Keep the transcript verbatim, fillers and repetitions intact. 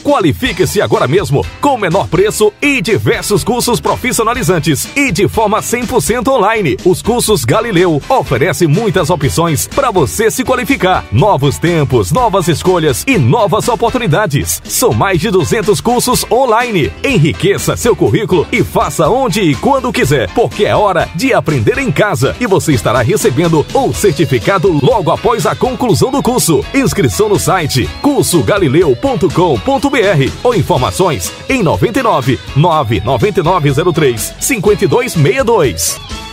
Qualifique-se agora mesmo com o menor preço e diversos cursos profissionalizantes e de forma cem por cento online. Os cursos Galileu oferecem muitas opções para você se qualificar. Novos tempos, novas escolhas e novas oportunidades. São mais de duzentos cursos online. Enriqueça seu currículo e faça onde e quando quiser, porque é hora de aprender em casa e você estará recebendo o certificado logo após a conclusão do curso. Inscrição no site curso galileu ponto com ponto br ou informações em noventa e nove, nove nove nove zero três, cinco dois seis dois.